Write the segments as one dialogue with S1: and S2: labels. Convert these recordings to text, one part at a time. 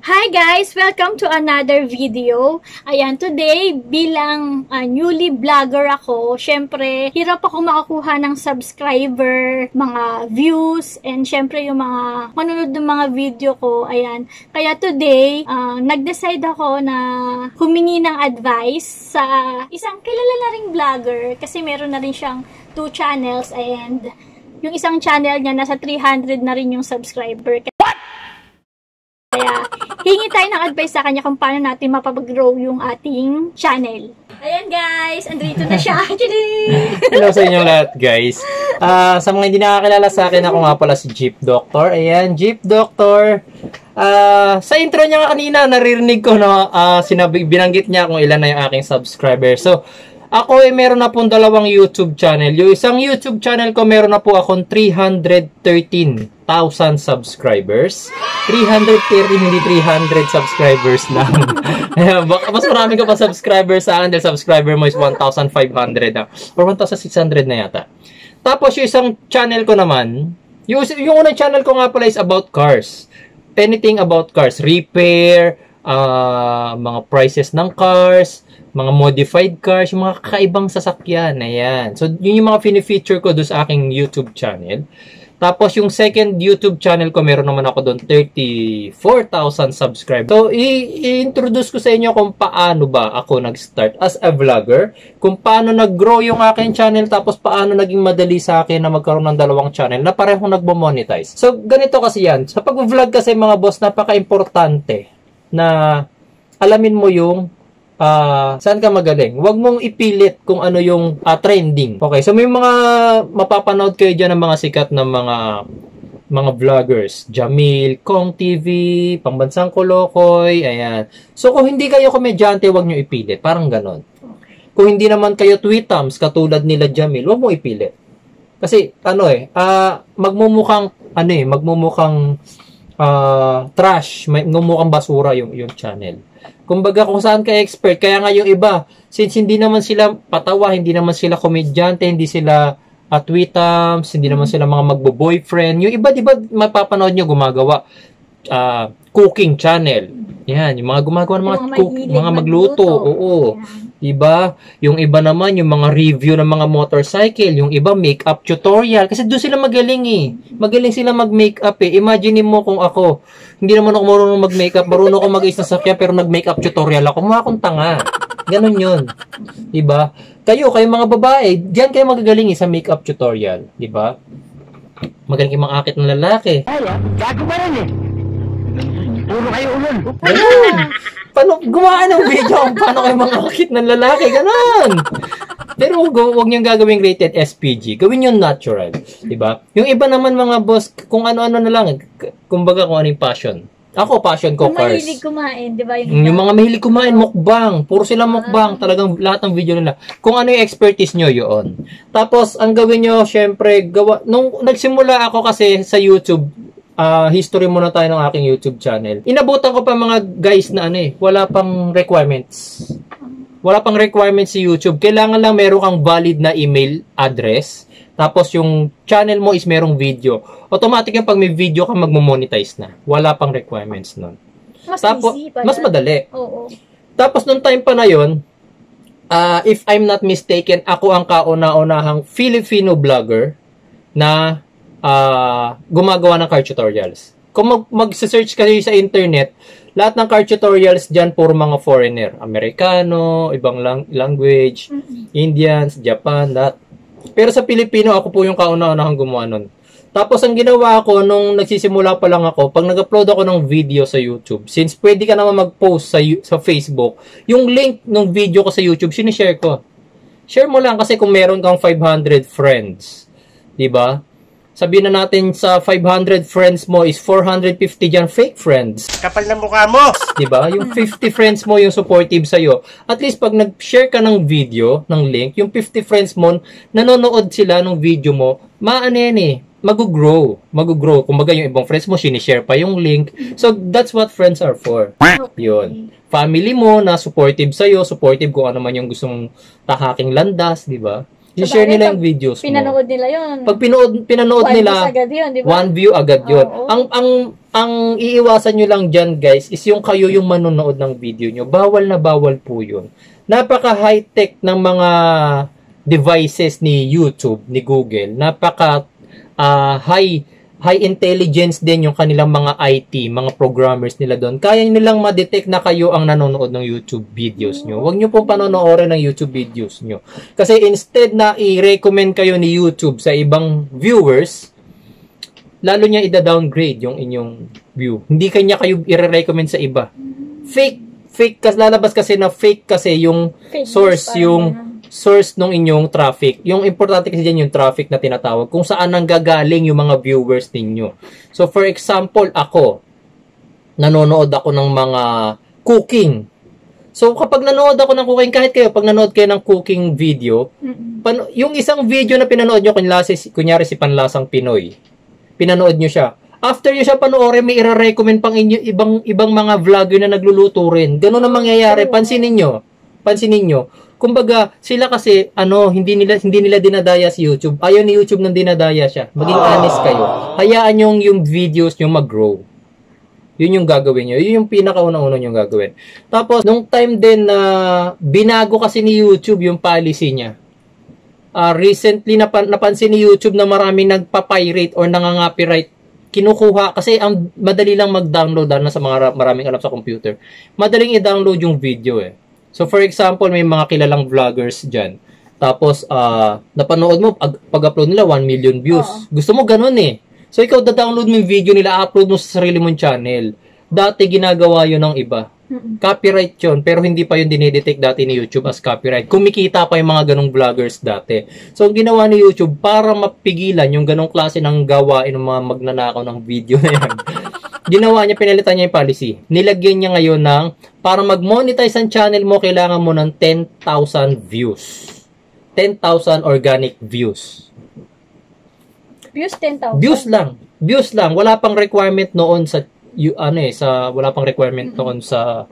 S1: Hi guys! Welcome to another video. Ayan, today, bilang newly vlogger ako, syempre, hirap ako makakuha ng subscriber, mga views, and syempre yung mga manunod ng mga video ko. Ayan, kaya today, nag-decide ako na humingi ng advice sa isang kilala na ring vlogger kasi meron na rin siyang 2 channels and yung isang channel niya nasa 300 na rin yung subscriber. Kaya, hingi tayo ng advice sa kanya kung paano natin mapag-grow yung ating channel. Ayan guys, andito na siya.
S2: Hello sa inyong lahat guys. Sa mga hindi nakakilala sa akin, ako nga pala si Jeep Doctor. Ayan, Jeep Doctor. Sa intro niya kanina, naririnig ko na binanggit niya kung ilan na yung aking subscriber. So, ako ay meron na pong 2 YouTube channel. Yung isang YouTube channel ko, meron na po akong 313,000 subscribers. 330, hindi 300 subscribers lang. Mas marami ka pa subscribers sa akin dahil subscriber mo is 1,500 na. Or 1,600 na yata. Tapos yung isang channel ko naman, yung unang channel ko nga pala is about cars. Anything about cars. Repair, mga prices ng cars, mga modified cars, yung mga kakaibang sasakyan. Ayan. So, yun yung mga fini-feature ko doon sa aking YouTube channel. Tapos, yung second YouTube channel ko, meron naman ako doon 34,000 subscribers. So, i-introduce ko sa inyo kung paano ba ako nag-start as a vlogger, kung paano nag-grow yung aking channel, tapos paano naging madali sa akin na magkaroon ng 2 channel na parehong nagmo-monetize. So, ganito kasi yan. Sa pag-vlog kasi mga boss, napaka-importante na alamin mo yung saan ka magaling. Huwag mong ipilit kung ano yung trending. Okay, so may mga mapapanood kayo dyan ng mga sikat na mga vloggers. Jamil, Kong TV, Pambansang Kolokoy, ayan. So kung hindi kayo komedyante, huwag nyo ipilit. Parang ganon. Kung hindi naman kayo tweetums, katulad nila Jamil, huwag mo ipilit. Kasi, magmumukhang trash, magmumukhang basura yung channel. Kumbaga kung saan ka expert, kaya nga yung iba, since hindi naman sila patawa, hindi naman sila komedyante, hindi sila tweetums, hindi naman sila mga magbo-boyfriend. Yung iba, di ba, mapapanood nyo gumagawa cooking channel. Yan, yung mga gumagawa ng mga magluto. Oo. Diba? Yung iba naman, yung mga review ng mga motorcycle. Yung iba, makeup tutorial. Kasi doon sila magaling eh. Magaling sila mag-makeup eh. Imagine mo kung ako, hindi naman ako marunong mag-makeup. Marunong ako mag-is na sakya, pero nag-makeup tutorial ako. Mukha akong tanga. Ganon yun. Diba? Kayo mga babae, diyan kayo magagaling eh sa makeup tutorial. Diba? Magaling yung mga akit ng lalaki.
S3: Ay, gago ba rin eh? Puro kayo ulon.
S2: Ganon. Paano gumawa ng video kung paano kayo mangakit ng lalaki? Ganon. Pero huwag niyong gagawing rated SPG. Gawin yung natural. Diba? Yung iba naman mga boss, kung ano-ano na lang. Kumbaga kung ano yung passion. Ako, passion ko, cars.
S1: Yung mahilig kumain, diba?
S2: Yung mga mahilig kumain, mukbang. Puro sila mukbang. Talagang lahat ng video nila. Kung ano yung expertise nyo, yun. Tapos, ang gawin nyo, syempre, nung nagsimula ako kasi sa YouTube, history muna tayo ng aking YouTube channel. Inabutan ko pa mga guys na wala pang requirements. Wala pang requirements si YouTube. Kailangan lang meron kang valid na email address. Tapos yung channel mo is merong video. Automatic yung pag may video ka magmo-monetize na. Wala pang requirements nun.
S1: Mas easy pala.
S2: Mas madali.
S1: Oo.
S2: Tapos nung time pa na yun, if I'm not mistaken, ako ang kauna-unahang Filipino vlogger na gumagawa ng car tutorials. Kung mag-search kayo sa internet, lahat ng car tutorials dyan puro mga foreigner. Amerikano, ibang language, Indians, Japan, lahat. Pero sa Pilipino, ako po yung kauna-unahang gumawa nun. Tapos ang ginawa ko, nung nagsisimula pa lang ako, pag nag-upload ako ng video sa YouTube, since pwede ka naman mag-post sa Facebook, yung link ng video ko sa YouTube, sinishare ko. Share mo lang kasi kung meron kang 500 friends, diba? Sabihin na natin sa 500 friends mo is 450 dyan fake friends.
S3: Kapal na mukha mo!
S2: Diba? Yung 50 friends mo yung supportive sa'yo. At least pag nag-share ka ng video, ng link, yung 50 friends mo, nanonood sila ng video mo, mag-grow. Kumbaga yung ibang friends mo, sinishare pa yung link. So, that's what friends are for. Yun. Family mo na supportive sa'yo, supportive kung ano man yung gustong tahaking landas, diba? I-share nila yung videos mo.
S1: Pinanood nila yun.
S2: Pag pinanood nila,
S1: agad yun, diba?
S2: 1 view agad yun.
S1: Oo.
S2: Ang ang iiwasan nyo lang dyan, guys, is yung kayo yung manonood ng video nyo. Bawal na bawal po yun. Napaka high-tech ng mga devices ni YouTube, ni Google. Napaka high intelligence din yung kanilang mga IT, mga programmers nila doon. Kaya nilang ma-detect na kayo ang nanonood ng YouTube videos nyo. Huwag nyo pong panonoorin ng YouTube videos nyo. Kasi instead na i-recommend kayo ni YouTube sa ibang viewers, lalo niya i-downgrade yung inyong view. Hindi kanya kayo i-recommend sa iba. Fake, kasi lalabas kasi na fake kasi yung
S1: Fake
S2: source,
S1: news,
S2: yung source ng inyong traffic. Yung importante kasi dyan yung traffic na tinatawag. Kung saan nanggagaling yung mga viewers ninyo. So, for example, ako, nanonood ako ng mga cooking. So, kapag nanood ako ng cooking, kahit kayo, pag nanood kayo ng cooking video, yung isang video na pinanood nyo, kunyari si Panlasang Pinoy, pinanood nyo siya. After nyo siya panoorin, may i-recommend pang ibang mga vlogger na nagluluto rin. Ganun ang mangyayari. Pansinin nyo. Kumbaga, sila kasi, hindi nila dinadaya si YouTube. Ayaw ni YouTube nang dinadaya siya. Maging honest kayo. Hayaan yung videos nyo mag-grow. Yun yung gagawin nyo. Yun yung pinakauna-una nyo gagawin. Tapos, nung time din na binago kasi ni YouTube yung policy niya. Recently, napansin ni YouTube na maraming nagpa-pirate or nangangapiright. Kinukuha, kasi ang madali lang mag-download na sa mga maraming alam sa computer. Madaling i-download yung video eh. So, for example, may mga kilalang vloggers dyan. Tapos, napanood mo, pag-upload nila, 1 million views. Gusto mo ganun eh. So, ikaw da-download mo yung video nila, upload mo sa sarili mong channel. Dati, ginagawa yun ng iba. Copyright yun, pero hindi pa yun dinidetect dati ni YouTube as copyright. Kumikita pa yung mga ganong vloggers dati. So, ang ginawa ni YouTube, para mapigilan yung ganong klase ng gawain ng mga magnanakaw ng video na yan, ginawa niya, pinalitan niya yung policy. Nilagyan niya ngayon ng, para mag-monetize ang channel mo, kailangan mo ng 10,000 views. 10,000 organic views.
S1: Views 10,000?
S2: Views lang. Wala pang requirement noon sa, wala pang requirement noon sa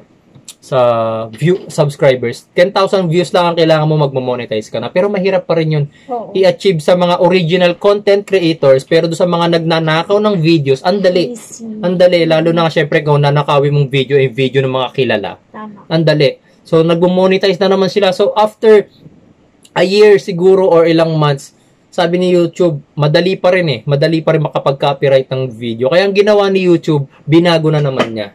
S2: subscribers. 10,000 views lang ang kailangan mo magmo-monetize ka na. Pero mahirap pa rin yun i-achieve sa mga original content creators. Pero do sa mga nagnanakaw ng videos, andali. Andali. Lalo na syempre kung nanakawin mong video, video ng mga kilala.
S1: Tama.
S2: Andali. So, nagmo-monetize na naman sila. So, after a year siguro or ilang months, sabi ni YouTube, madali pa rin makapag-copyright ng video. Kaya ang ginawa ni YouTube, binago na naman niya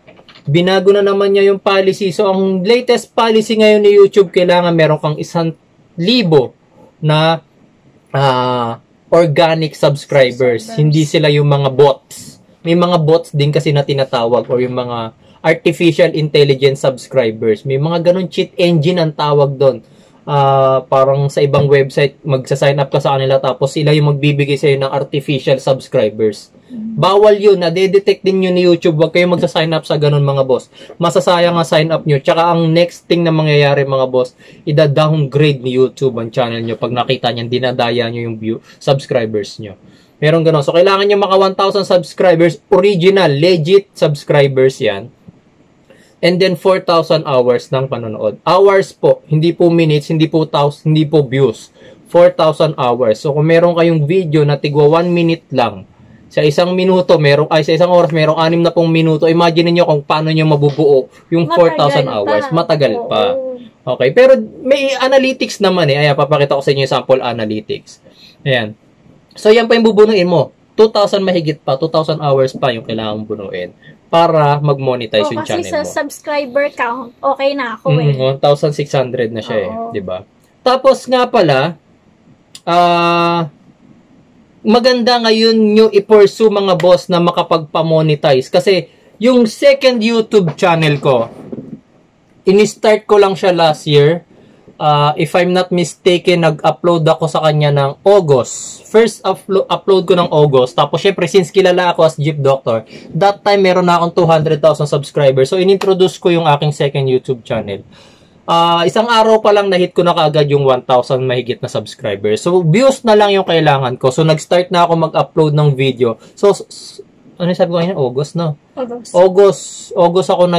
S2: yung policy. So, ang latest policy ngayon ni YouTube, kailangan meron kang 1,000 na organic subscribers. Hindi sila yung mga bots. May mga bots din kasi na tinatawag or yung mga artificial intelligence subscribers. May mga ganun cheat engine ang tawag doon. Parang sa ibang website, magsa-sign up ka sa kanila tapos sila yung magbibigay sa'yo ng artificial subscribers. Bawal yun. Na-detect din yun ni YouTube. Huwag kayo magsa-sign up sa ganun mga boss. Masasayang ang sign up nyo. Tsaka ang next thing na mangyayari mga boss, ida-downgrade ni YouTube ang channel nyo pag nakita nyo, dinadaya nyo yung subscribers nyo. Meron ganun. So, kailangan nyo maka 1,000 subscribers. Original, legit subscribers yan. And then 4,000 hours ng panonood. Hours po, hindi po minutes, hindi po views. 4,000 hours. So kung meron kayong video na tigwa 1 minute lang, sa isang minuto, sa isang oras, merong 60 na pong minuto. Imagine niyo kung paano niyo mabubuo yung 4,000 hours. Matagal pa. Okay, pero may analytics naman eh. Ayan, papakita ko sa inyo yung sample analytics. Ayan. So yan pa yung bubunuin mo. 2,000 mahigit pa, 2,000 hours pa yung kailangan mong bunuin para mag-monetize yung channel mo.
S1: Kasi sa subscriber count, okay na ako
S2: 1,600 na siya diba? Tapos nga pala, maganda ngayon nyo i-pursue mga boss na makapagpa-monetize. Kasi yung second YouTube channel ko, ini-start ko lang siya last year. If I'm not mistaken, nag-upload ako sa kanya ng August. First upload ko ng August. Tapos syempre, since kilala ako as Jeep Doctor, that time meron na akong 200,000 subscribers. So, inintroduce ko yung aking second YouTube channel. Isang araw pa lang na-hit ko na kaagad yung 1,000 mahigit na subscribers. So, views na lang yung kailangan ko. So, nag-start na ako mag-upload ng video. So, ano sabi ko ngayon? August, no? August ako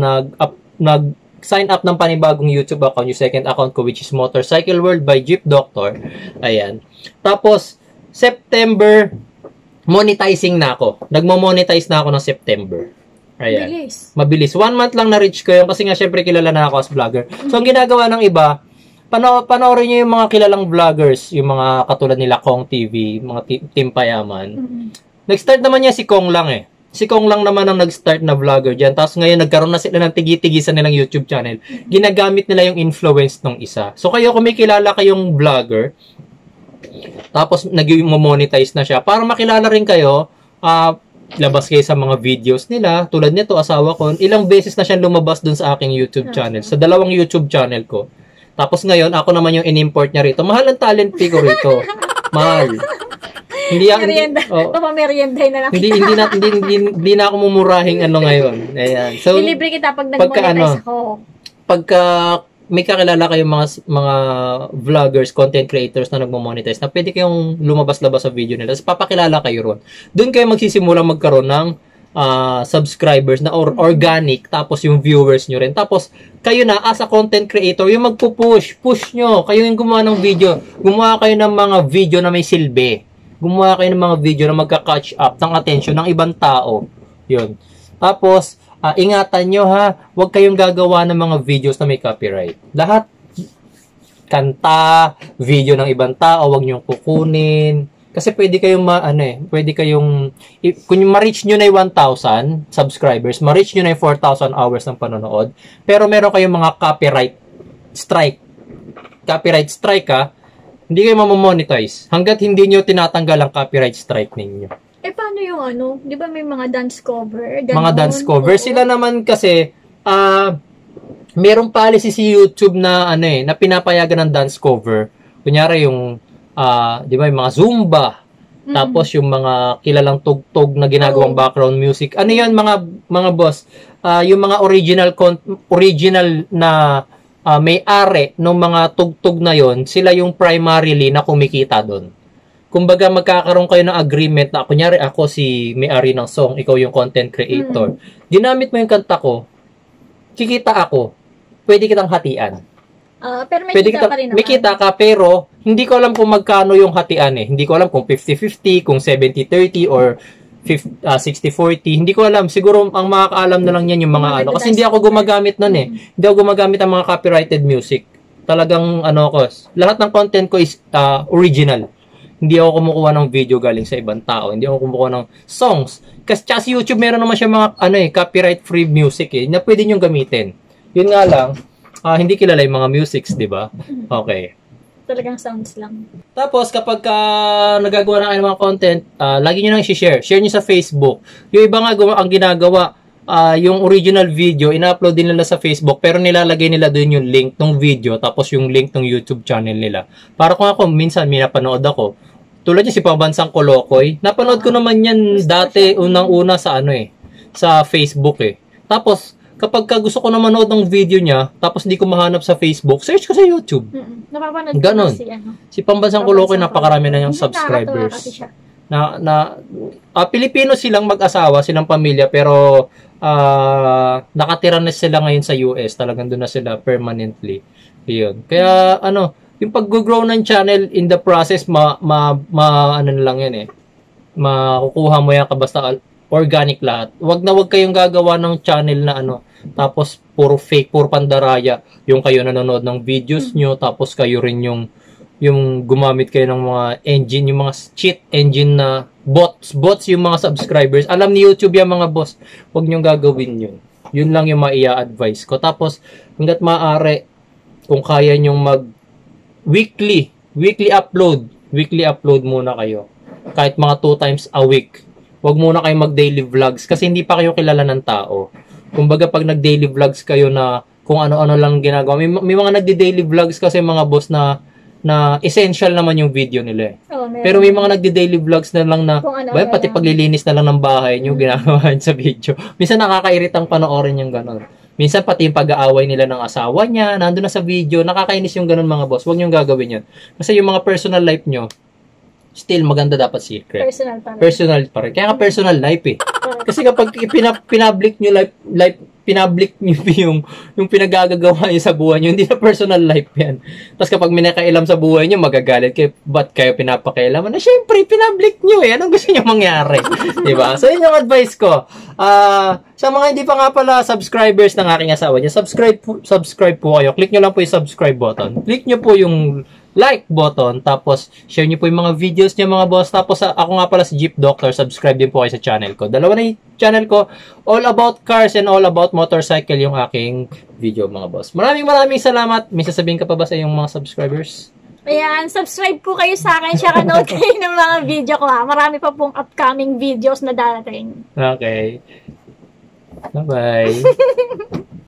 S2: sign up ng panibagong YouTube account, yung second account ko, which is Motorcycle World by Jeep Doctor. Ayan. Tapos, September, monetizing na ako. Nagmo-monetize na ako ng September. Ayan.
S1: Bilis.
S2: Mabilis. 1 month lang na-reach ko yun kasi nga syempre kilala na ako as vlogger. So, ang ginagawa ng iba, panoorin nyo yung mga kilalang vloggers, yung mga katulad nila Kong TV, mga Team Payaman. Nag-start naman niya si Kong lang eh. Si Kong lang naman ang nag-start na vlogger dyan. Tapos ngayon, nagkaroon na sila ng tigi-tigisan nilang YouTube channel. Ginagamit nila yung influence ng isa. So, kayo kung may kilala kayong vlogger, tapos nag-monetize na siya, para makilala rin kayo, labas kayo sa mga videos nila. Tulad nito, asawa ko, ilang beses na siya lumabas dun sa aking YouTube channel. Sa 2 YouTube channel ko. Tapos ngayon, ako naman yung in-import niya rito. Mahal ang talent fee ko rito. Mahal. Hindi
S1: Papamerienday na lang kita.
S2: Hindi na ako mumurahing ano ngayon. Ayan. So,
S1: Dilibre kita pag nag-monetize ako.
S2: Pagka may kakilala kayong mga vloggers, content creators na nagmo-monetize na pwede kayong lumabas-labas sa video nila. Tapos papakilala kayo ron. Doon kayo magsisimula magkaroon ng subscribers na organic, tapos yung viewers nyo rin. Tapos, kayo na, as a content creator, yung push nyo. Kayo yung gumawa ng video. Gumawa kayo ng mga video na may silbi. Gumawa kayo ng mga video na magka-catch up ng attention ng ibang tao. Yun. Tapos, ingatan nyo ha, huwag kayong gagawa ng mga videos na may copyright. Lahat, kanta, video ng ibang tao, huwag nyo kukunin. Kasi pwede kayong kung ma-reach nyo na yung 1,000 subscribers, ma-reach nyo na yung 4,000 hours ng panonood, pero meron kayong mga copyright strike ha, hindi kayo mamomonetize hanggat hindi nyo tinatanggal ang copyright strike ninyo.
S1: Paano yung di ba may mga dance cover?
S2: Mga dance cover, sila naman kasi, merong policy si YouTube na, na pinapayagan ng dance cover. Kunyari yung, di ba, yung mga Zumba, tapos yung mga kilalang tugtog na ginagawang background music. Ano yan, mga boss? Yung mga original na may-ari ng mga tugtog na yon, sila yung primarily na kumikita doon. Kumbaga, magkakaroon kayo ng agreement na, kunyari ako si may-ari ng song, ikaw yung content creator. Ginamit mo yung kanta ko, kikita ako, pwede kitang hatian.
S1: Pero may kita pa rin naman.
S2: May kita ka, pero hindi ko alam kung magkano yung hatian eh. Hindi ko alam kung 50-50, kung 70-30, or 60-40. Hindi ko alam. Siguro ang makakaalam na lang yan yung mga Kasi hindi ako gumagamit nun eh. Hindi ako gumagamit ang mga copyrighted music. Talagang lahat ng content ko is original. Hindi ako kumukuha ng video galing sa ibang tao. Hindi ako kumukuha ng songs. Kasi sa YouTube meron naman siya mga copyright free music eh, na pwede nyo gamitin. Yun nga lang, hindi kilala yung mga musics, di ba? Okay.
S1: Talagang sounds lang.
S2: Tapos, kapag nagagawa na kayo ng mga content, lagi nyo nang i-share. Share nyo sa Facebook. Yung iba nga ang ginagawa, yung original video, ina-upload din nila sa Facebook, pero nilalagay nila doon yung link ng video, tapos yung link ng YouTube channel nila. Para kung ako, minsan, minapanood ako, tulad yung si Pambansang Kolokoy, napanood ko naman yan dati, unang-una sa sa Facebook eh. Tapos, kapag gusto ko na manood ng video niya, tapos hindi ko mahanap sa Facebook, search ko sa YouTube.
S1: Napapanood ko
S2: ganon.
S1: Si
S2: Pambansang Kolokoy, napakarami na niyang subscribers. Pilipino silang mag-asawa, silang pamilya, pero nakatira na sila ngayon sa US. Talagang doon na sila permanently. Yun. Kaya, yung pag-grow ng channel in the process, lang yan eh. Makukuha mo yan basta organic lahat. Wag kayong gagawa ng channel na tapos puro fake, puro pandaraya. Yung kayo nanonood ng videos nyo, tapos kayo rin yung gumamit kayo ng mga engine, yung mga cheat engine na bots yung mga subscribers. Alam ni YouTube yung mga boss. Wag nyo gagawin yun. Yun lang yung maia-advise ko. Tapos, hanggat maaari, kung kaya nyong weekly upload muna kayo. Kahit mga 2 times a week. Huwag muna kayo mag-daily vlogs kasi hindi pa kayo kilala ng tao. Kumbaga pag nag-daily vlogs kayo na kung ano-ano lang ginagawa. May mga nagdi-daily vlogs kasi mga boss na essential naman yung video nila eh. Pero may mga nagdi-daily vlogs na lang na pati paglilinis na lang ng bahay nyo ginagawa sa video. Minsan nakakairitang panoorin yung ganon. Minsan pati yung pag-aaway nila ng asawa niya, nandun na sa video, nakakainis yung ganun mga boss. Huwag nyo gagawin yan. Kasi yung mga personal life nyo, still maganda dapat secret. Personal pa rin. Kaya nga personal life eh. Kasi kapag pinablic nyo pinablik nyo yung pinagagagawa nyo sa buhay nyo. Hindi na personal life yan. Tapos kapag may nakailam sa buhay nyo, magagalit kayo. Ba't kayo pinapakailaman? Na syempre, pinablik nyo eh. Anong gusto nyo mangyari? Diba? So, yun yung advice ko. Sa mga hindi pa nga pala subscribers ng aking asawa niya, subscribe po kayo. Click nyo lang po yung subscribe button. Click nyo po yung like button, tapos share nyo po yung mga videos niya mga boss. Tapos ako nga pala si Jeep Doctor, subscribe din po kayo sa channel ko. Dalawa na yung channel ko, all about cars and all about motorcycle yung aking video mga boss. Maraming salamat. May sasabihin ka pa ba sa iyong mga subscribers?
S1: Ayan, subscribe po kayo sa akin, tsaka note kayo ng mga video ko ha. Marami pa pong upcoming videos na darating.
S2: Okay. Bye-bye.